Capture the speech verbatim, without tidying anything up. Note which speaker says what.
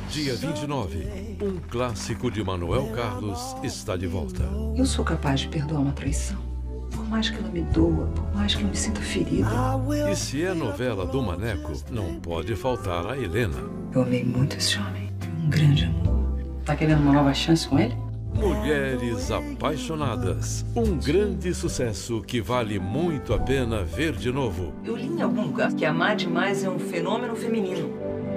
Speaker 1: Dia vinte e nove, um clássico de Manuel Carlos está de volta.
Speaker 2: Eu sou capaz de perdoar uma traição. Por mais que ela me doa, por mais que eu me sinta ferida.
Speaker 1: E se é novela do Maneco, não pode faltar a Helena.
Speaker 2: Eu amei muito esse homem. Um grande amor. Tá querendo uma nova chance com ele?
Speaker 1: Mulheres Apaixonadas. Um grande sucesso que vale muito a pena ver de novo.
Speaker 2: Eu li em algum lugar que amar demais é um fenômeno feminino.